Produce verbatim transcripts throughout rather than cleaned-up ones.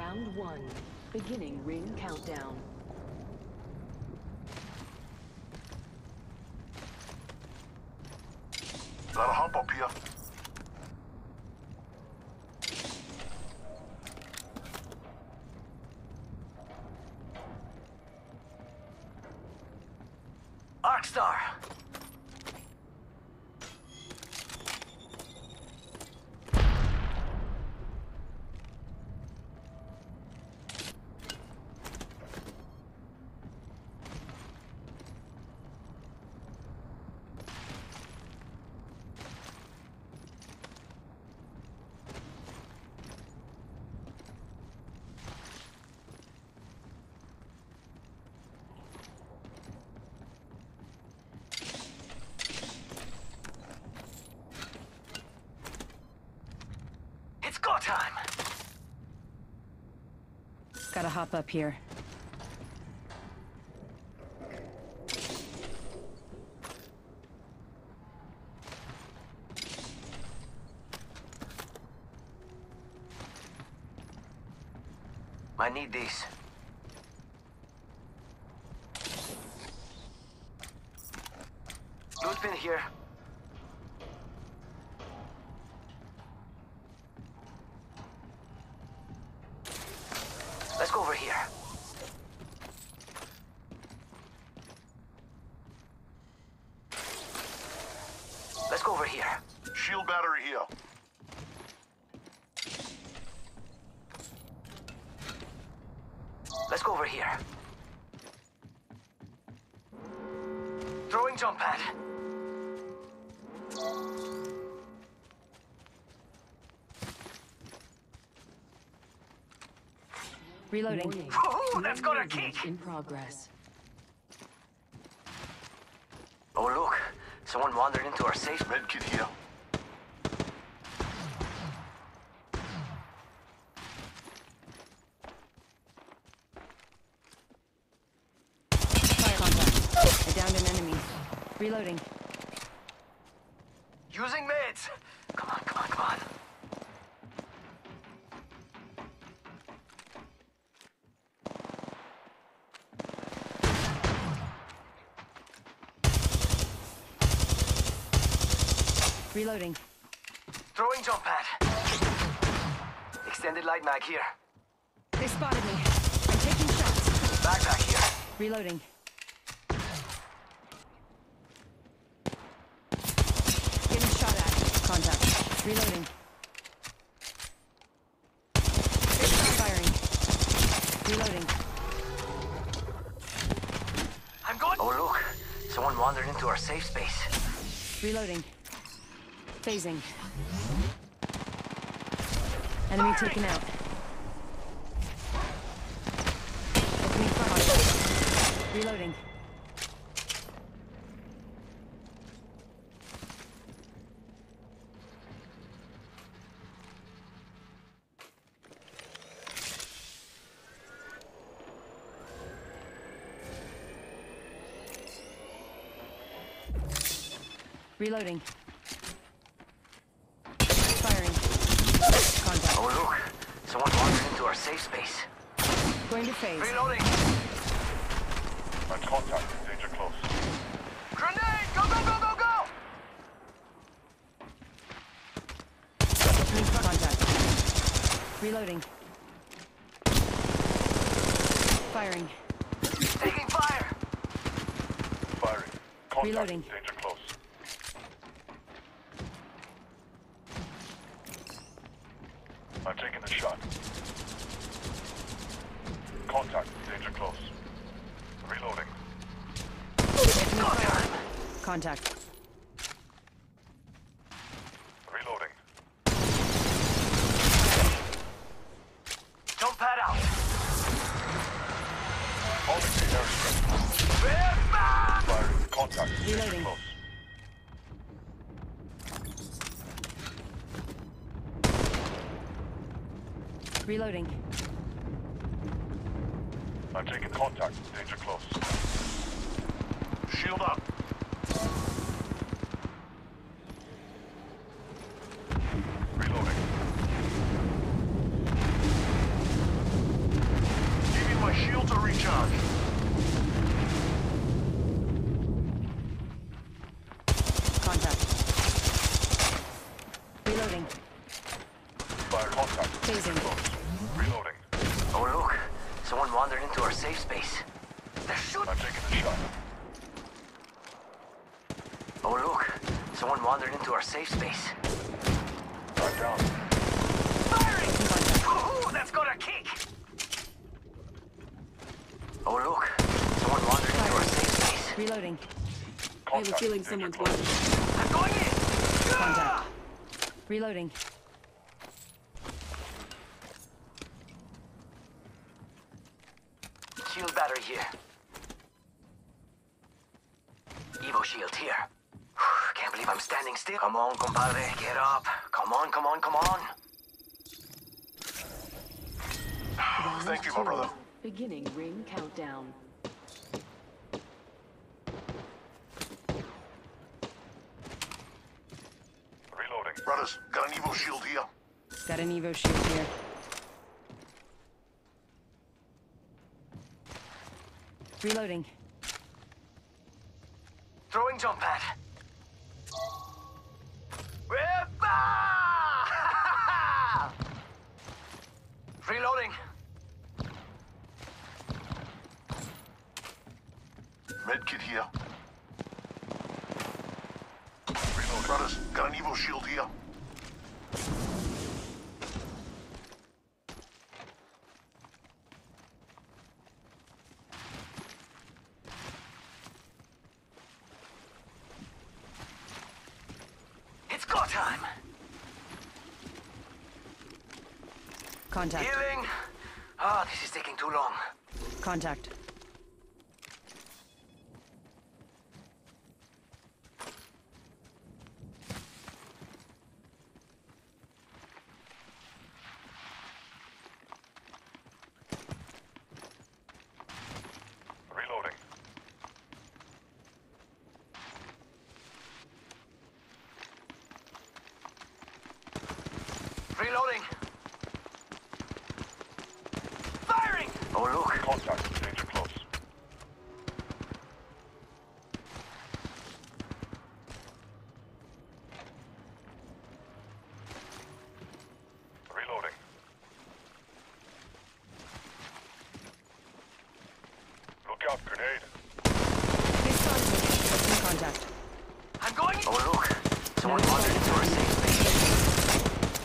Round one. Beginning ring countdown. Gotta hop up here. Arcstar! It's go time! Gotta hop up here. Might need these. Loot bin here. Let's go over here. Let's go over here. Shield battery here. Let's go over here. Throwing jump pad. Reloading. Warning. Ooh, that's got a Movement kick. in progress. Oh look, someone wandered into our safe. Medkit here. Fire contact. I downed an enemy. Reloading. Using meds. Come on, come on, come on. Reloading. Throwing jump pad. Extended light mag here. They spotted me. I'm taking shots. Backpack here. Reloading. Getting shot at. Contact. Reloading. Firing. Reloading. I'm going. Oh look, someone wandered into our safe space. Reloading. Phasing. Enemy taken out. Opening fire. Reloading. Reloading. Firing. Contact. Oh look, someone wandered into our safe space. Going to phase. Reloading. My contact. Danger close. Grenade! Go, go, go, go, go! Opening contact. Reloading. Firing. Taking fire! Firing. Contact. Reloading. Danger close. I'm taking a shot. Contact. Danger close. Reloading. Opening Go fire. time! Contact. Reloading. Jump pad out! Holding the airstrike. Red man! Firing. Contact. Danger Reloading. close. Reloading. I'm taking contact. Danger close. Shield up. Reloading. Danger Phasing. close. Reloading. Oh, look. Someone wandered into our safe space. They're shooting. I'm taking the shot. Oh, look. Someone wandered into our safe space. I'm down. Firing! Ooh, that's got a kick! Oh, look. Someone wandered into our safe space. Reloading. I have a Contact. feeling Danger someone's close. watching. I'm going in! Contact. Reloading. Shield battery here. Evo shield here. Can't believe I'm standing still. Come on, compadre. Get up. Come on, come on, come on. Round Thank you, my two. brother. Beginning ring countdown. Reloading. Brothers, got an Evo shield here. Got an Evo shield here. Reloading. Throwing jump pad. Whippa! Reloading. Medkit here. Reloading. Brothers, got an Evo shield here. It's go time. Contact. Healing. Ah, this is taking too long. Contact. Reloading. Reloading. Firing! Oh, look. Contact. Danger close. Reloading. Look out, grenade. They spotted me. Taking contact. I'm going. Oh, look. Someone wandered into our safe space.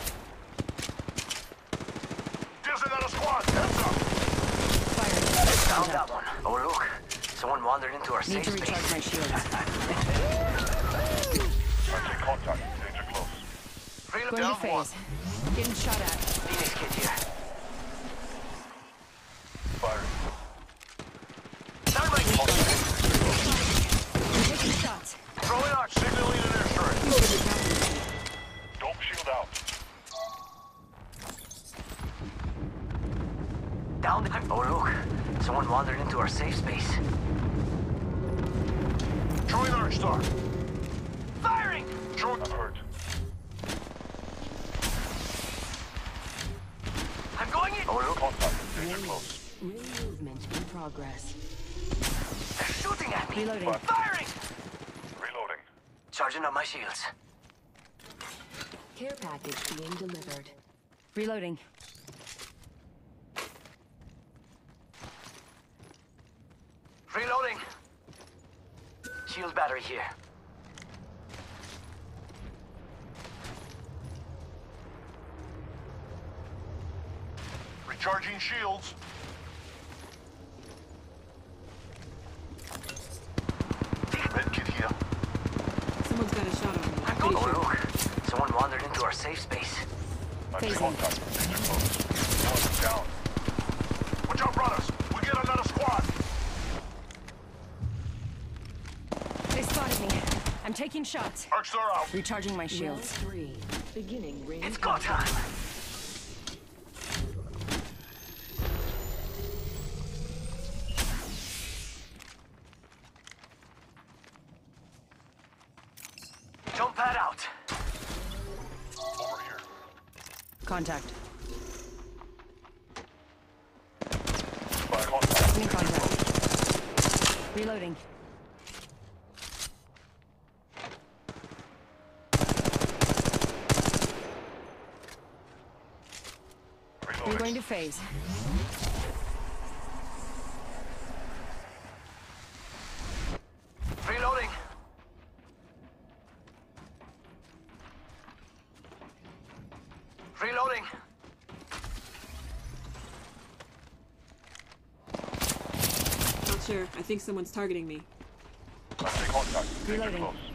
There's another squad. Heads up. Firing. Down Contact. that one. Oh, look. Someone wandered into our Need safe to recharge space. my shields. I take contact. Danger close. Reload. Going Down to one. phase. Getting shot at. Phoenix kid here. Firing. Thermite kit. I'm taking shots. Throwing arc. Signaling an airstrike. Dome shield out. Down. Oh, look. Someone wandered into our safe space. Throwing Arcstar. Firing! Throwing. I'm hurt. I'm going in. Oh, look. Contact. Danger close. Ring movement in progress. They're shooting at me. Reloading. Firing! Reloading. Charging up my shields. Care package being delivered. Reloading. Reloading. Shield battery here. Recharging shields. Medkit here. Someone's got a shot on me. I'm going. Oh, look. Someone wandered into our safe space. I take Phasing. contact. Danger close. One down. Watch out, brothers. We get another squad. They spotted me. I'm taking shots. Arcstar out. Recharging my Round shields. three. Beginning ring It's go time. Jump pad out. Over here. Contact. Fire contact. In contact. Reloading. We're going to phase. Reloading. Reloading. Not sure. I think someone's targeting me. Enemy contact. Danger Reloading. close.